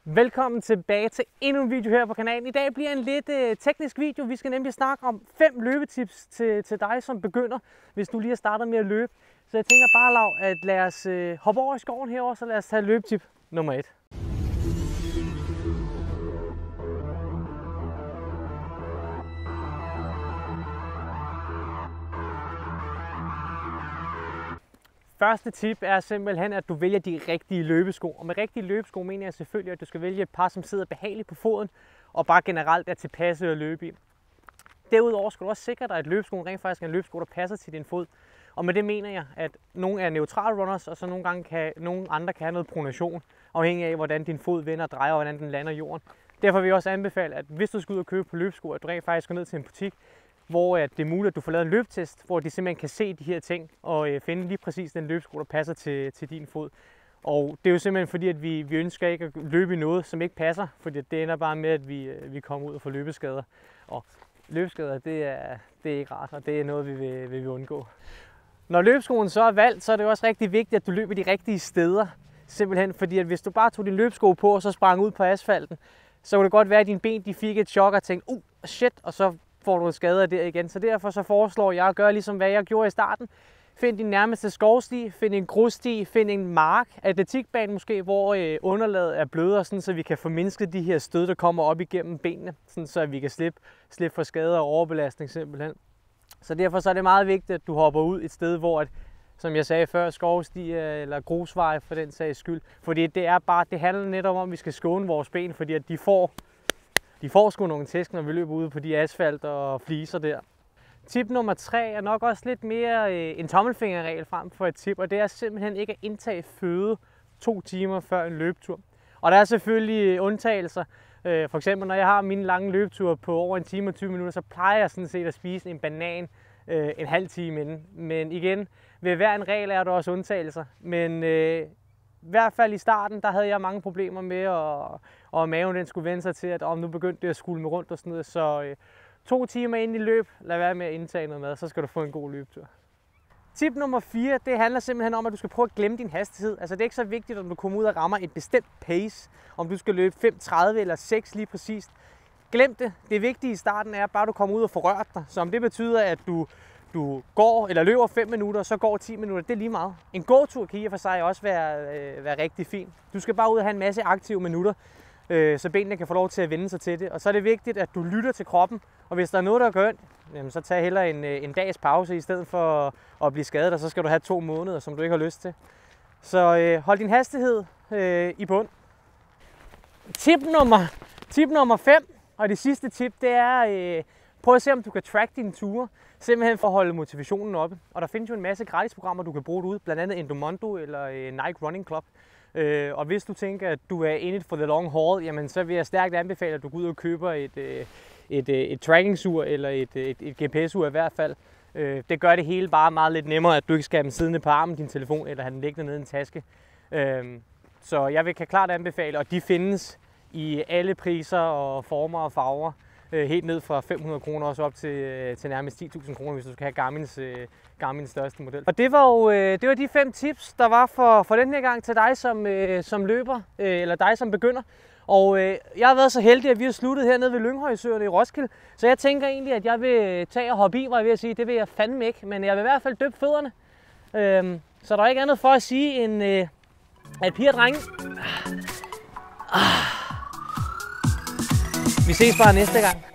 Velkommen tilbage til endnu en video her på kanalen. I dag bliver en lidt teknisk video. Vi skal nemlig snakke om 5 løbetips til dig som begynder, hvis du lige har startet med at løbe. Så jeg tænker bare, Lav, at lad os hoppe over i skoven herovre, så lad os tage løbetip nummer 1. Første tip er simpelthen, at du vælger de rigtige løbesko. Og med rigtige løbesko mener jeg selvfølgelig, at du skal vælge et par, som sidder behageligt på foden, og bare generelt er tilpasset at løbe i. Derudover skal du også sikre dig, at løbeskoen rent faktisk er en løbesko, der passer til din fod. Og med det mener jeg, at nogle er neutral runners, og så nogle andre kan have noget pronation, afhængig af, hvordan din fod vender og drejer, og hvordan den lander i jorden. Derfor vil jeg også anbefale, at hvis du skal ud og købe på løbesko, at du rent faktisk går ned til en butik, hvor det er muligt, at du får lavet en løbetest, hvor de simpelthen kan se de her ting og finde lige præcis den løbesko, der passer til din fod. Og det er jo simpelthen fordi, at vi ønsker ikke at løbe i noget, som ikke passer, fordi det ender bare med, at vi kommer ud og får løbeskader. Og løbeskader, det er ikke rart, og det er noget, vi vil undgå. Når løbeskoen så er valgt, så er det også rigtig vigtigt, at du løber de rigtige steder. Simpelthen fordi, at hvis du bare tog din løbesko på og så sprang ud på asfalten, så kunne det godt være, at dine ben de fik et chok og tænkte, shit, og så får du skader der igen. Så derfor så foreslår jeg at gøre ligesom hvad jeg gjorde i starten. Find din nærmeste skovsti, find en grussti, find en mark, atletikbane måske, hvor underlaget er blødere, sådan, så vi kan formindske de her stød, der kommer op igennem benene, sådan, så vi kan slippe for skader og overbelastning simpelthen. Så derfor så er det meget vigtigt, at du hopper ud et sted, hvor, at, som jeg sagde før, skovsti eller grusveje for den sags skyld. Fordi det handler netop om, at vi skal skåne vores ben, fordi at de får sgu nogle tæsk, når vi løber ude på de asfalt og fliser der. Tip nummer 3 er nok også lidt mere en tommelfingerregel frem for et tip, og det er simpelthen ikke at indtage føde 2 timer før en løbetur. Og der er selvfølgelig undtagelser. For eksempel når jeg har mine lange løbeture på over 1 time og 20 minutter, så plejer jeg sådan set at spise en banan en halv time inden. Men igen, ved hver en regel er der også undtagelser. Men i hvert fald i starten, der havde jeg mange problemer med, og maven den skulle vende sig til, at nu begyndte det at skulme rundt og sådan noget. Så 2 timer ind i løb, lad være med at indtage noget mad, så skal du få en god løbetur. Tip nummer 4, det handler simpelthen om, at du skal prøve at glemme din hastighed. Altså det er ikke så vigtigt, om du kommer ud og rammer et bestemt pace, om du skal løbe 5.30 eller 6 lige præcist. Glem det. Det vigtige i starten er bare, at du kommer ud og får rørt dig. Så om det betyder, at du går eller løber 5 minutter, og så går 10 minutter, det er lige meget. En gåtur kan i og for sig også være rigtig fin. Du skal bare ud og have en masse aktive minutter, så benene kan få lov til at vende sig til det. Og så er det vigtigt, at du lytter til kroppen, og hvis der er noget, der gør ondt, så tag hellere en dags pause, i stedet for at blive skadet, og så skal du have 2 måneder, som du ikke har lyst til. Så hold din hastighed i bund. Tip nummer 5, og det sidste tip, det er, prøv at se, om du kan track dine ture, simpelthen for at holde motivationen oppe. Og der findes jo en masse gratisprogrammer, du kan bruge derude, blandt andet Endomondo eller Nike Running Club. Og hvis du tænker, at du er in it for the long haul, jamen så vil jeg stærkt anbefale, at du går ud og køber et tracking-ur eller et GPS-ur i hvert fald. Det gør det hele bare meget lidt nemmere, at du ikke skal have dem siddende på armen, din telefon, eller have den liggende nede i en taske. Så jeg kan klart anbefale, og de findes i alle priser og former og farver. Helt ned fra 500 kroner også op til nærmest 10.000 kroner, hvis du skal have Garmin's største model. Og det var de 5 tips, der var for den her gang til dig som løber, eller dig som begynder. Og jeg har været så heldig, at vi har sluttet hernede ved Lynghøjsøerne i Roskilde. Så jeg tænker egentlig, at jeg vil tage og hoppe i, hvor jeg vil sige, det vil jeg fandme ikke. Men jeg vil i hvert fald døbe fødderne. Så der er ikke andet for at sige, end at piger og drenge. Vi ses bare næste gang.